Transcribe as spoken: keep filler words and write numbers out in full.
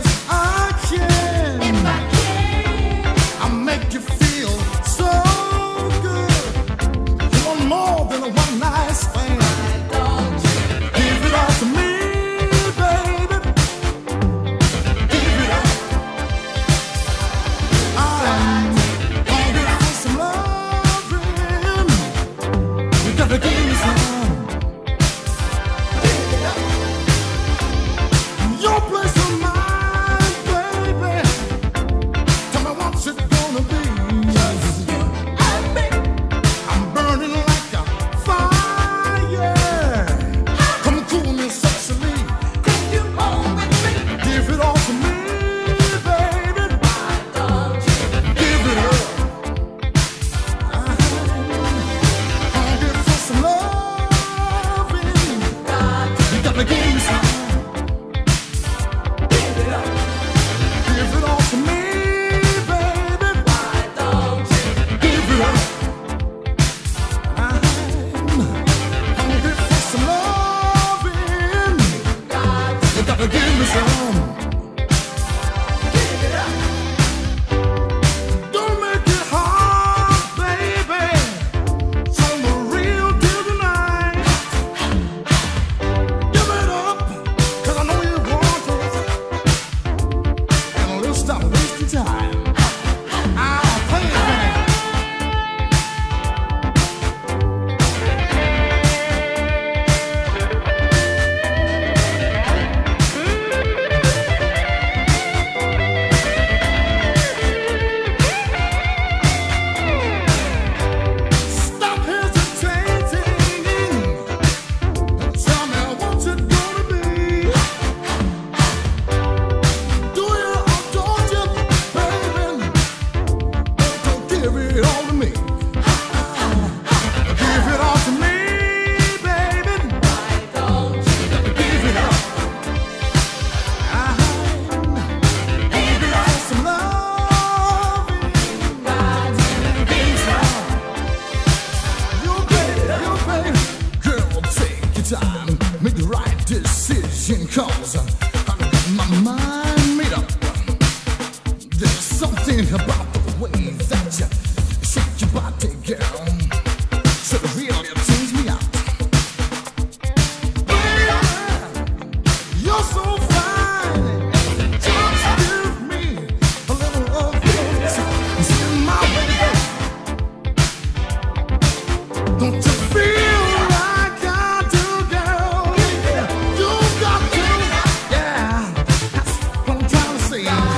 I can, if I can, I'll make you feel so good. You want more than a one night stand. Give it all to me, baby. Give it up. I'm hungry for some loving. You gotta give me some. Your place or mine, baby. Tell me what's it gonna be. Just you and me. I'm burning like a fire. Come cool me sexually. Take you home with me. Give it all to me, baby. Why don't you give it up? I'm hungry for some loving. You gotta give me some. Give it all to me, baby. Why don't you give it up? I'm hungry for some loving. You gotta give me some. Give it up. Don't make it hard, baby. Show the real deal tonight. Give it up, 'cause I know you want it. And let's stop wasting time. I'll play it back. Stop hesitating. Tell me what's it gonna be. Do you or don't you, baby? Don't give it all to me. Give it all to me, baby. Why don't you give it up? I'm hungry for some loving. Give some. You baby, you baby. Girl, take your time. Make the right decision, 'cause I've got my mind made up. There's something about the way that you shake your body, girl. So it really tunes me out. Baby, you're so fine. Just give me a little of yours. It's in my way. Don't you feel like I do, girl? You got to, yeah. That's what I'm trying to say.